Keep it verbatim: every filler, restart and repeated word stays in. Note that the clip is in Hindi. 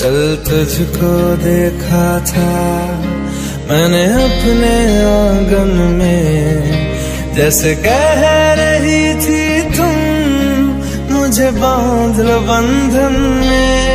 कल तुझको देखा था मैंने अपने आंगन में, जैसे कह रही थी तुम मुझे बांध लो बंधन में।